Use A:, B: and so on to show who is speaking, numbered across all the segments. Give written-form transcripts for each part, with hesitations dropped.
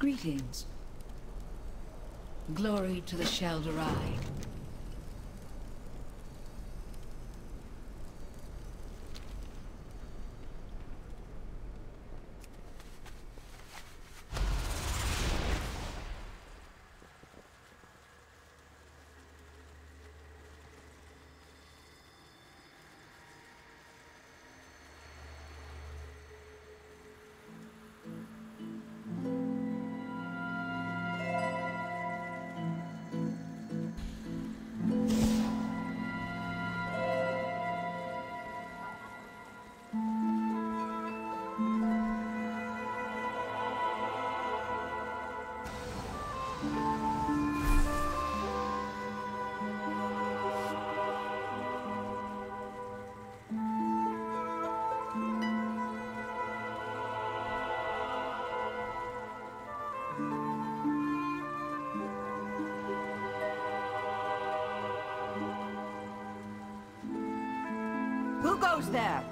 A: Greetings. Glory to the Shelderai.
B: Who goes there?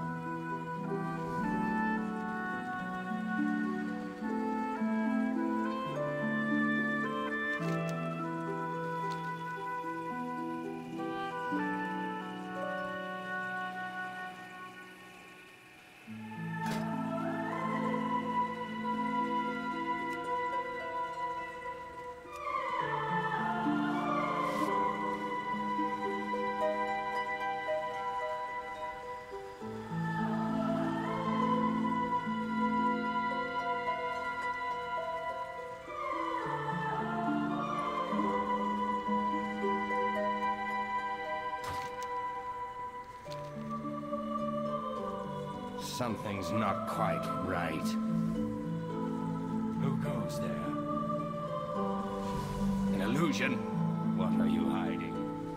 C: Something's not quite right. Who goes there? An illusion? What are you hiding?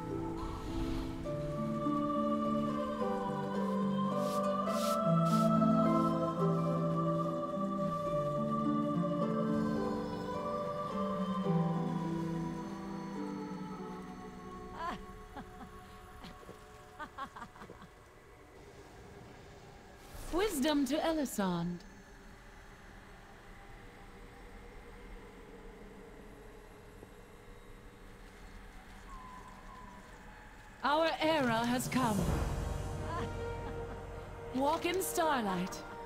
A: Wisdom to Elisand. Our era has come. Walk in starlight.